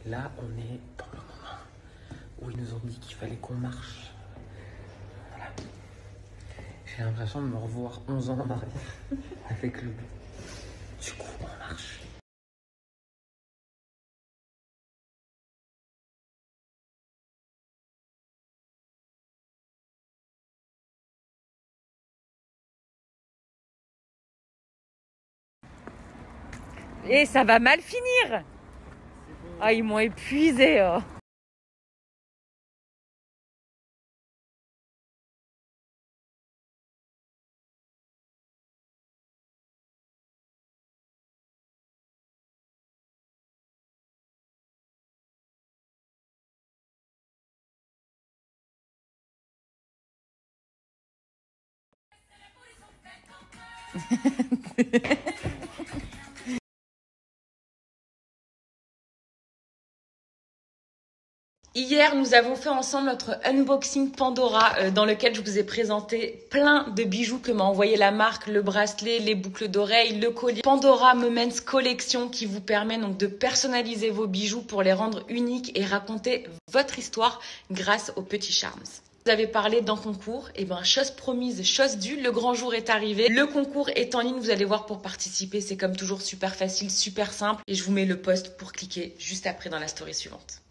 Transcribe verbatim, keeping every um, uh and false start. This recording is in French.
Là, on est dans le moment où ils nous ont dit qu'il fallait qu'on marche. Voilà. J'ai l'impression de me revoir onze ans en arrière avec le but. Du coup, on marche. Et ça va mal finir. Ah, ils m'ont épuisé. Oh. Hier, nous avons fait ensemble notre unboxing Pandora euh, dans lequel je vous ai présenté plein de bijoux que m'a envoyé la marque, le bracelet, les boucles d'oreilles, le collier. Pandora Moments Collection qui vous permet donc de personnaliser vos bijoux pour les rendre uniques et raconter votre histoire grâce aux petits charms. Vous avez parlé d'un concours, et ben chose promise, chose due, le grand jour est arrivé. Le concours est en ligne, vous allez voir pour participer, c'est comme toujours super facile, super simple et je vous mets le post pour cliquer juste après dans la story suivante.